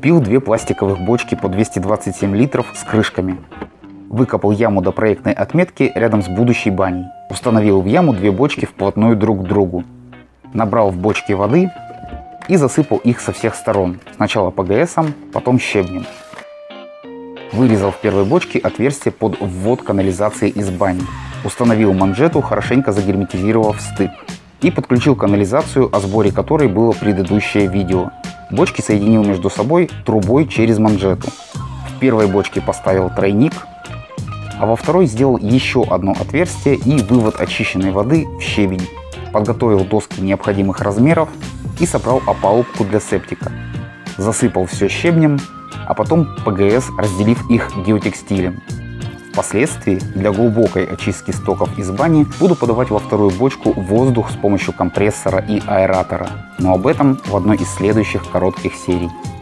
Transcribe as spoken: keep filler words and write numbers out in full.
Купил две пластиковых бочки по двести двадцать семь литров с крышками. Выкопал яму до проектной отметки рядом с будущей баней. Установил в яму две бочки вплотную друг к другу. Набрал в бочки воды и засыпал их со всех сторон. Сначала ПГСом, потом щебнем. Вырезал в первой бочке отверстие под ввод канализации из бани. Установил манжету, хорошенько загерметизировав стык. И подключил канализацию, о сборе которой было предыдущее видео. Бочки соединил между собой трубой через манжету. В первой бочке поставил тройник, а во второй сделал еще одно отверстие и вывод очищенной воды в щебень. Подготовил доски необходимых размеров и собрал опалубку для септика. Засыпал все щебнем, а потом ПГС, разделив их геотекстилем. Впоследствии для глубокой очистки стоков из бани буду подавать во вторую бочку воздух с помощью компрессора и аэратора, но об этом в одной из следующих коротких серий.